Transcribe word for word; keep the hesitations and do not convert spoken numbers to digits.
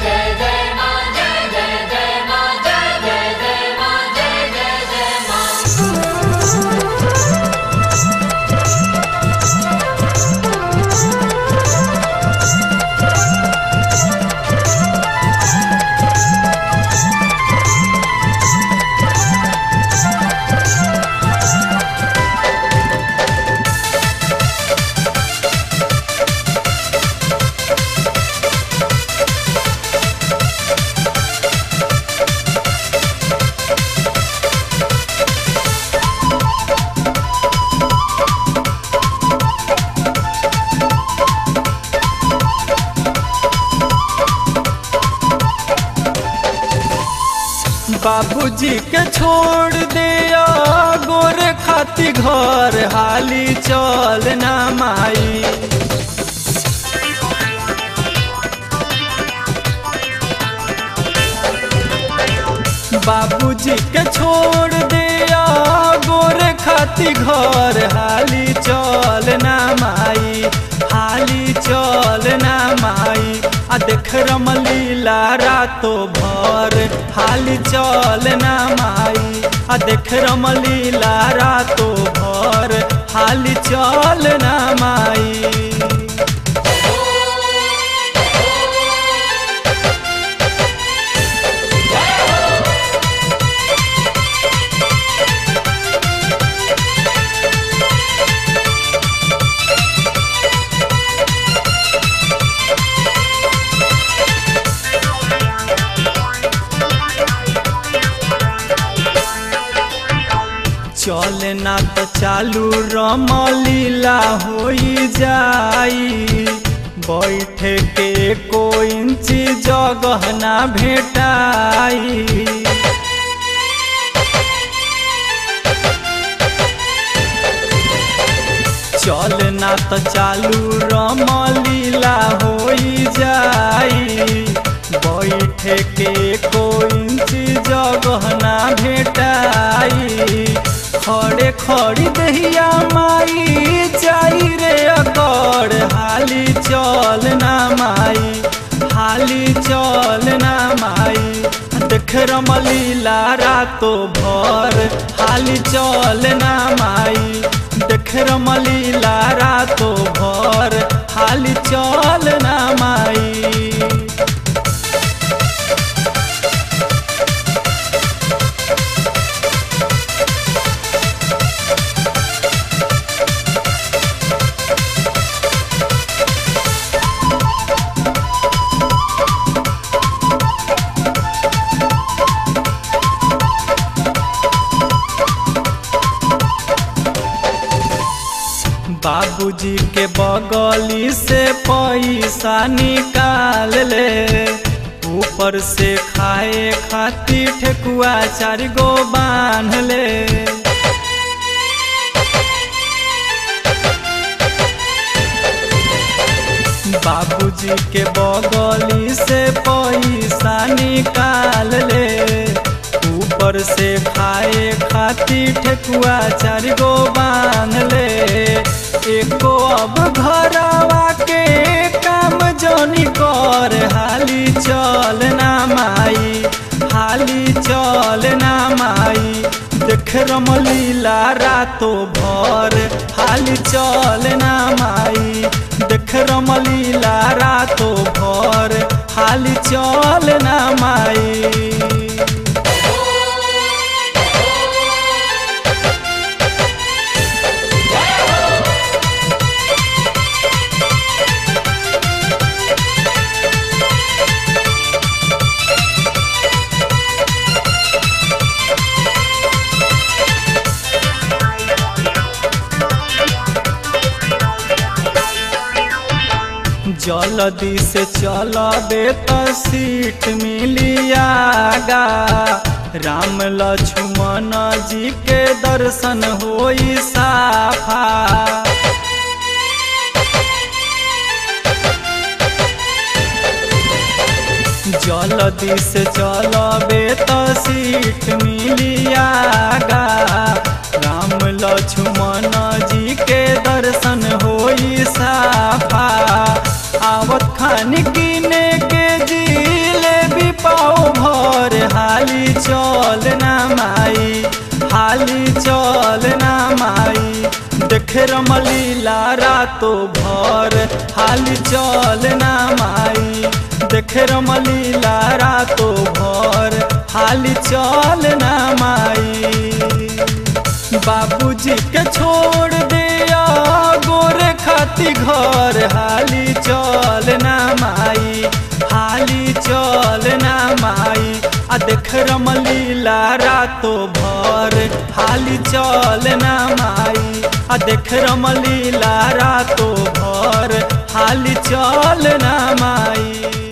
जय जय मां जय जय जय मां जय जय जय मां जय जय जय मां। बाबूजी के छोड़ दिया गोरे खाती घर हाली चल ना माई। बाबूजी के छोड़ दिया गोरे खाती घर हाली चल ना माई, हाली चल ना माई। आ देख रमलीला रातो भर हाली चल ना माई। आ देख रमलीला रातो भर हाली चल ना माई। चल ना तो चालू रमलीला होई जाई, बैठे के को इंची जगह ना भेटाई। चल ना तो चालू रमलीला होई जाई, बैठे के को इंची जगह ना भेटाई। खड़े खड़ी दहिया माई जाई रे अकड़ हाली चल ना माई, हाली चल ना माई। देख रमलीला रातो भर हाली चल ना माई। देख रमलीला रातो भर हाली चल ना माई। बाबूजी के बगली से पैसा निकाल ले, ऊपर से खाए खातिर ठेकुआ चार गो बांध ले। बाबूजी के बगली से पैसा निकाल ले, ऊपर से खाए खातिर ठेकुआ चार गो बांध ले। एको अब घरवा के काम जोनी कर हाली चल ना माई, हाली चल ना माई। देख रमलीला रातो भर हाली चल ना माई। देख रमलीला रातो भर हाली चल ना माई। जल्दी से चलबे तो सीट मिलियागा, राम लक्ष्मण जी के दर्शन होई साफा। जल्दी से चलबे तो सीट मिलियागा, राम लक्ष्मण जी के दर्शन होई साफा। आवत खान गिने के जी देखे रमलीला रातो भर हाली चल ना माई देखे रमलीला रातो भर हाली चल ना माई बाबूजी के छोड़ दिया गोरे खाती घर हाली चल ना माई हाली चल ना माई आ देख रमलीला रातो भर हाली चल ना माई आ देख रमलीला रातो भर हाली चल ना माई।